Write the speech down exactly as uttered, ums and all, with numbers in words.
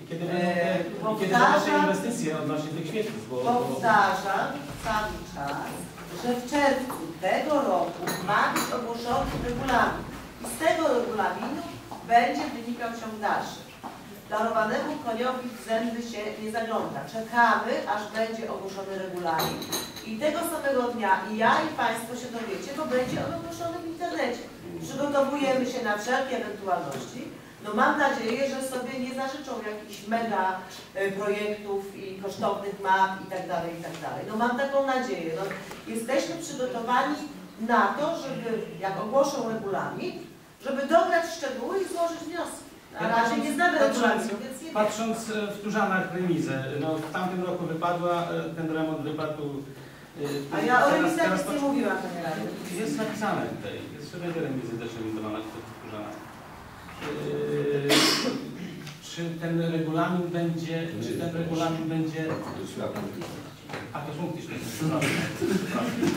Kiedy będą te inwestycje odnośnie tych świetlic? Bo, powtarzam cały czas, że w czerwcu tego roku ma być ogłoszony regulamin. I z tego regulaminu będzie wynikał ciąg dalszy. Darowanemu koniowi w zęby się nie zagląda. Czekamy, aż będzie ogłoszony regulamin. I tego samego dnia i ja, i Państwo się dowiecie, bo będzie on ogłoszony w internecie. Przygotowujemy się na wszelkie ewentualności. No mam nadzieję, że sobie nie zażyczą jakichś mega y, projektów i kosztownych map i tak dalej, i tak dalej. No mam taką nadzieję. No, jesteśmy przygotowani na to, żeby jak ogłoszą regulamin, żeby dograć szczegóły i złożyć wnioski. Na razie nie znamy regulaminu, więc nie Patrząc w Turzanach remizę, no w tamtym roku wypadła, ten remont wypadł. A ja o remizach nic nie mówiłam, panie radny. Jest napisane tutaj, jest szereg remizy też remizowana w Turzanach. Czy ten regulamin będzie, czy ten regulamin będzie... A to są